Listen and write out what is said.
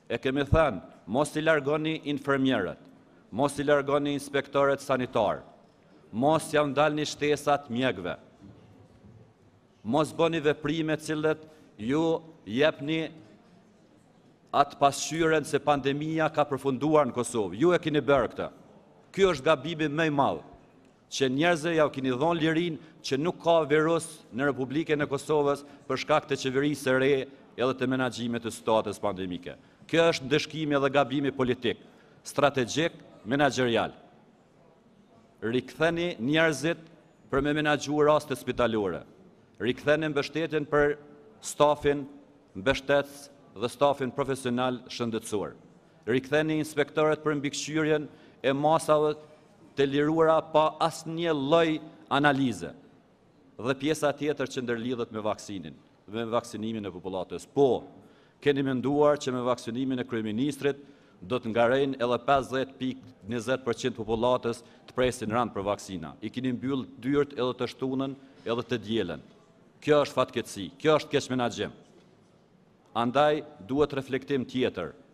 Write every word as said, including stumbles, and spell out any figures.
e kemi thënë, mos i largoni infermierët, mos i largoni inspektorët sanitar, mos ja ndalni shtesat mjekëve, mos bëni veprime cilët ju jepni atë pasqyren se pandemia ka përfunduar në Kosovë. Ju e keni bërë këtë. Ky është gabimi më i madh, që njerëzve ja keni dhënë lirinë që nuk ka virus në Republikën e Kosovës për shkak të qeverisë së re edhe të menaxhimit të situatës pandemike. Kjo është ndëshkimi edhe gabimi politik, strategjik, menaxherial. Riktheni njerëzit për me menaxhu raste spitalore. Riktheni mbështetjen për stafin mbështetës dhe stafin profesional shëndetësor. Riktheni inspektorët për mbikëqyrjen e masave të liruara pa asnjë lloj analize. Dhe pjesa tjetër që ndërlidhet me vaksinin, me vaksinimin e popullatës. Po, keni menduar që me vaksinimin e kryeministrit do të ngarejnë edhe pesëdhjetë pikë njëzet përqind popullatës të presin rand për vaksina. I keni mbyll dyert edhe të shtunën edhe të dielën. Kjo është fatkeqësi, kjo është keq menaxhim. Andaj duhet reflektim tjetër.